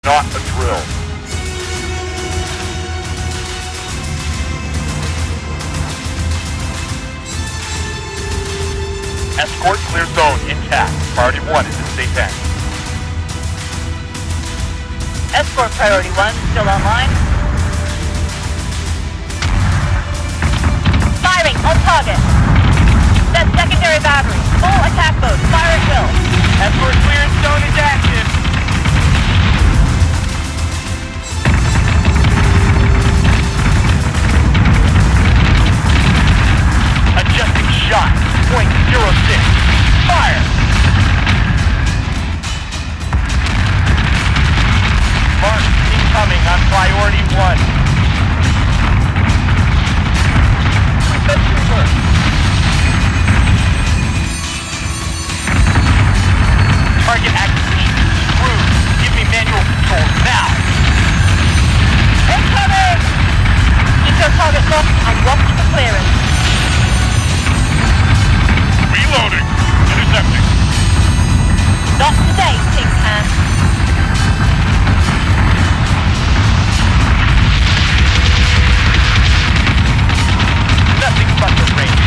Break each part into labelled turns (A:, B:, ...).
A: not a drill. Escort clear zone intact. Priority 1 is in safe hands.
B: Escort priority 1 still online. Firing on target. Set secondary battery. Full attack mode. Fire at will.
C: Escort clearance zone is active.
A: Adjusting shot. .06. Fire!
C: Mark, incoming on priority 1.
A: Target acquisition. Screwed. Give me manual control now.
B: Incoming! Eco target locked and watch for clearance.
A: Reloading. Intercepting.
B: Not today, Tin Can.
A: Nothing but the range.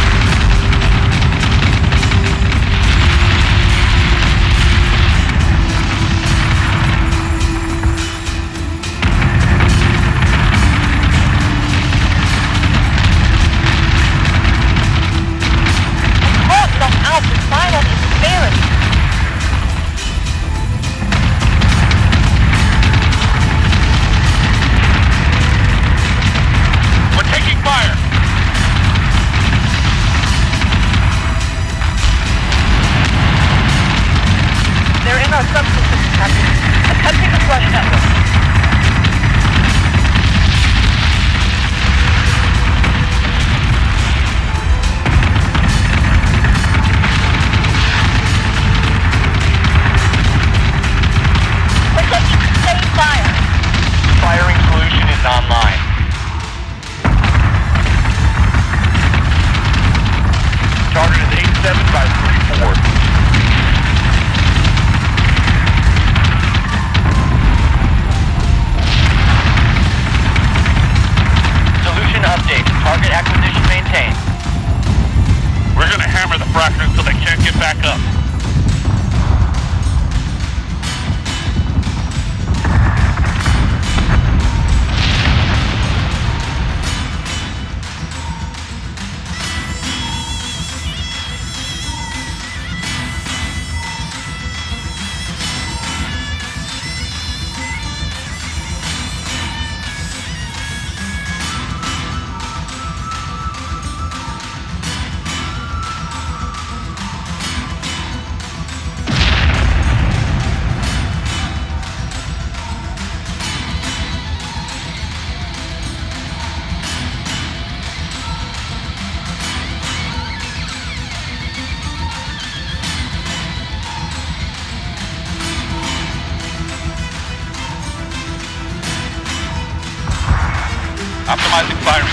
A: Optimizing firing.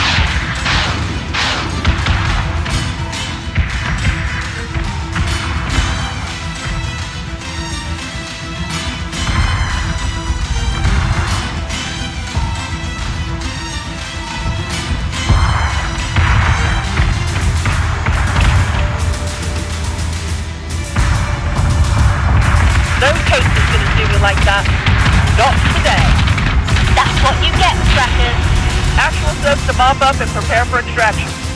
B: No case is gonna do me like that. Not today. That's what you get, trackers. Actual subs to mop up and prepare for extraction.